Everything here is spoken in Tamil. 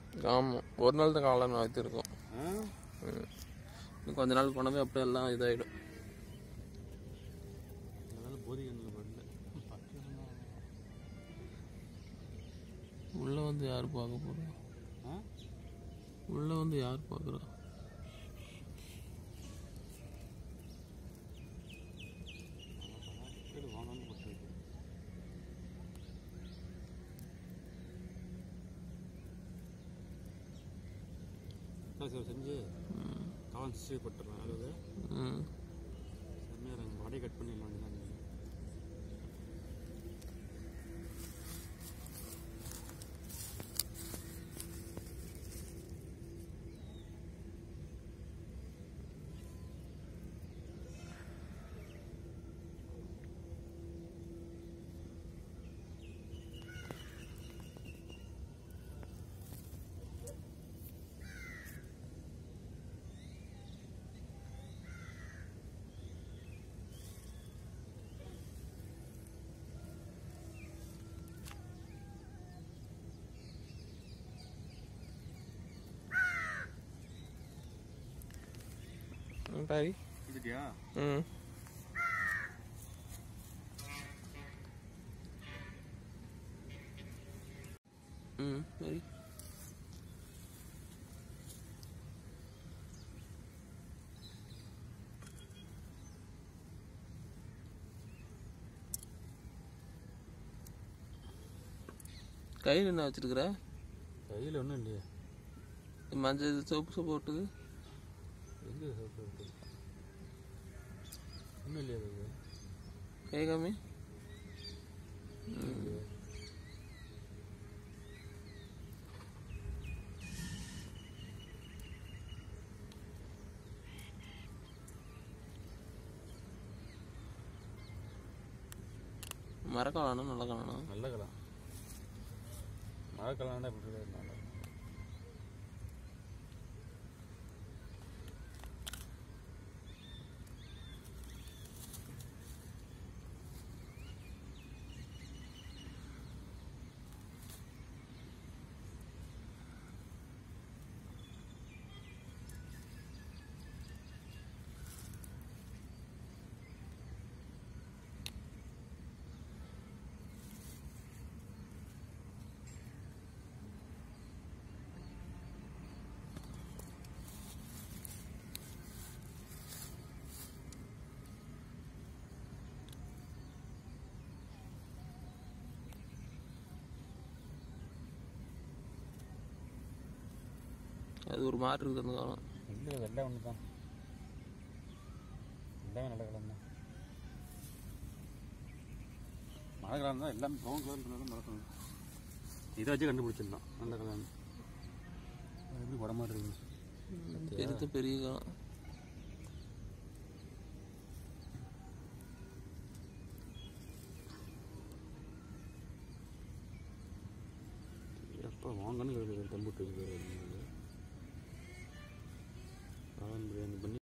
ஆமாம், ஒரு நாள் தான் காளான் வளர்த்துருக்கோம். இன்னும் கொஞ்ச நாள் போனவே அப்படியே எல்லாம் இதாகிடும். உள்ளே வந்து யார் பார்க்க போகிறா? உள்ளே வந்து யார் பார்க்குறா? செஞ்சு காளான் சிஸ்டர் போட்டுறேன். அதாவது செம்மையாக வாடகை கட் பண்ணிடலாம். பாரி இதுட்டியா? சரி. கையில் என்ன வச்சிருக்கிற? கையில் ஒன்றும் இல்லையா? மஞ்சள் சோப்பு போட்டுது. எங்கே சோப்பு ஒன்றும் இல்லையா? கை காமி. மரக்காளானா நல்ல காளானா? நல்ல காளான். மரக்காளான் தான் இப்படி இருந்தாங்க. அது ஒரு மாதிரி இருக்குது அந்த காலம். இல்லை, வெள்ளை ஒன்று தான். எல்லாமே நல்ல கலர் தான். மழை கலர் தான். எல்லாமே ப்ரௌன் கலர் இருந்தாலும் மழை கலர். இதை வச்சு கண்டுபிடிச்சிடலாம் நல்ல கலர். எப்படி வட மாதிரி இருக்குது. பெரிய காலம். எப்போ வாங்கன்னு தம்புட்டு இருக்குது. பிரியாணி பண்ணி